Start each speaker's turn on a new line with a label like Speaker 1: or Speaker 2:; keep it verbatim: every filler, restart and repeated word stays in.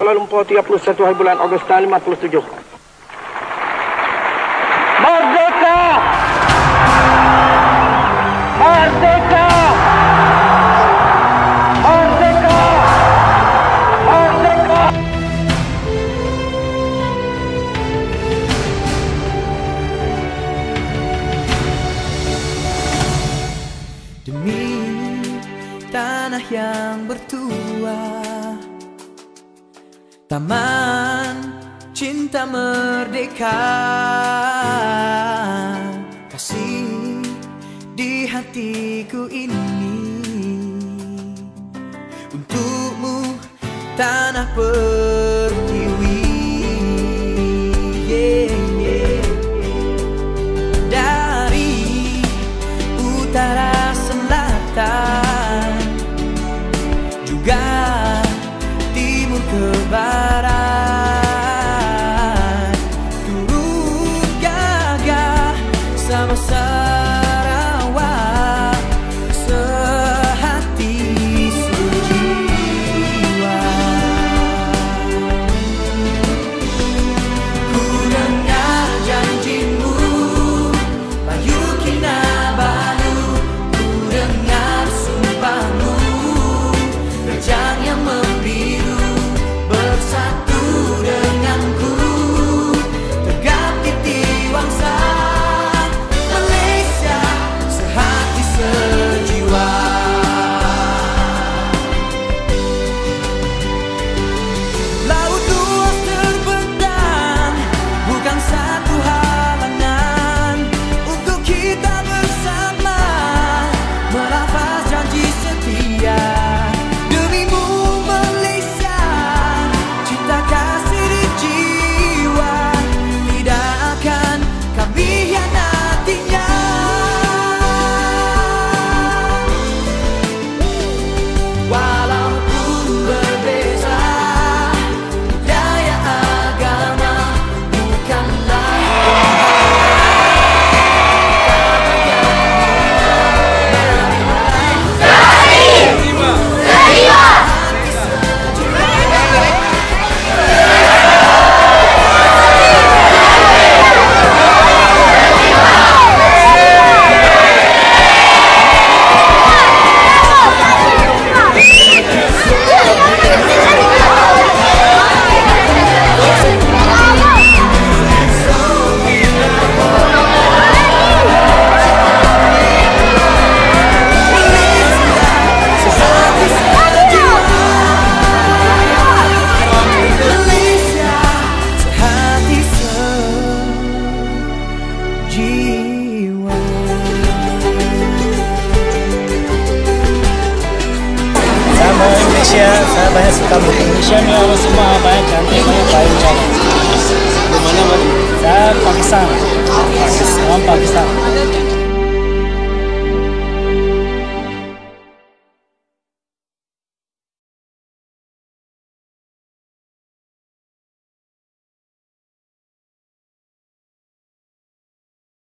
Speaker 1: Kuala Lumpur tiga puluh satu hari bulan Ogos tahun lima puluh tujuh. Merdeka! Merdeka! Merdeka! Merdeka!
Speaker 2: Demi tanah yang bertuah, taman cinta merdeka, kasih di hatiku ini untukmu tanah pertiwi. Yeah, yeah. Dari utara selatan juga timur ke barat, turun gagah sama Sarawak, sehati sejiwa. Ku dengar janjimu, Bayu Kinabalu, ku dengar sumpahmu, rejang yang membiru, bersatu denganku, tegap di Tiwangsa, Malaysia sehati sejiwa. Laut luas terbentang, bukan satu halangan untuk kita bersama melafaz janji setia. Demimu Malaysia, cinta kasih di jiwa, tidak akan kami hianatinya. Walaupun berbeza budaya agama, bukanlah
Speaker 3: Indonesia, saya banyak suka buku Indonesia nih, orang semua banyak cantik, banyak baik cantik. Di mana, Mas? Saya Pakistan, Pakistan, orang Pakistan.